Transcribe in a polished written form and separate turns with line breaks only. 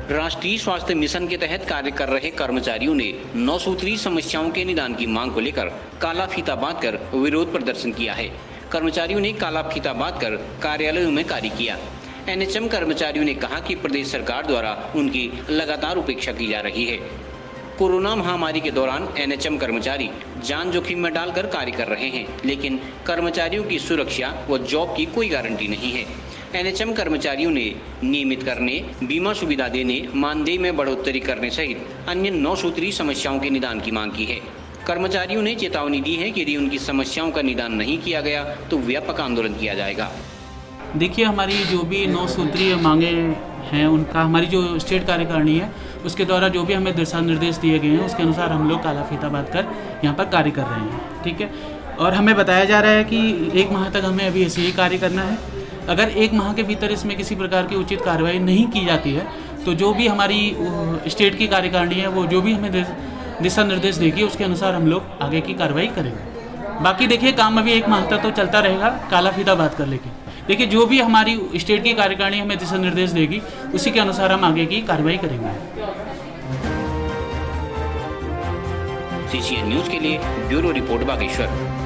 राष्ट्रीय स्वास्थ्य मिशन के तहत कार्य कर रहे कर्मचारियों ने 9 सूत्री समस्याओं के निदान की मांग को लेकर काला फीता बांधकर विरोध प्रदर्शन किया है। कर्मचारियों ने काला फीता बांधकर कार्यालयों में कार्य किया। एनएचएम कर्मचारियों ने कहा कि प्रदेश सरकार द्वारा उनकी लगातार उपेक्षा की जा रही है। कोरोना महामारी के दौरान एनएचएम कर्मचारी जान जोखिम में डालकर कार्य कर रहे हैं, लेकिन कर्मचारियों की सुरक्षा व जॉब की कोई गारंटी नहीं है। एनएचएम कर्मचारियों ने नियमित करने, बीमा सुविधा देने, मानदेय में बढ़ोतरी करने सहित अन्य 9 सूत्री समस्याओं के निदान की मांग की है। कर्मचारियों ने चेतावनी दी है कि यदि उनकी समस्याओं का निदान नहीं किया गया तो व्यापक आंदोलन किया जाएगा।
देखिए, हमारी जो भी 9 सूत्रीय मांगे हैं उनका हमारी जो स्टेट कार्यकारिणी है उसके द्वारा जो भी हमें दिशा निर्देश दिए गए हैं उसके अनुसार हम लोग काला फीता बांधकर यहाँ पर कार्य कर रहे हैं। ठीक है, और हमें बताया जा रहा है कि 1 माह तक हमें अभी ऐसे ही कार्य करना है। अगर 1 माह के भीतर इसमें किसी प्रकार की उचित कार्रवाई नहीं की जाती है तो जो भी हमारी स्टेट की कार्यकारिणी है वो जो भी हमें दिशा निर्देश देगी उसके अनुसार हम लोग आगे की कार्रवाई करेंगे। बाकी देखिए, काम अभी 1 माह तक तो चलता रहेगा काला फीता बांध कर लेके। देखिए, जो भी हमारी स्टेट की कार्यकारिणी हमें दिशा निर्देश देगी उसी के अनुसार हम आगे की कार्रवाई करेंगे।
CCN न्यूज के लिए ब्यूरो रिपोर्ट बागेश्वर।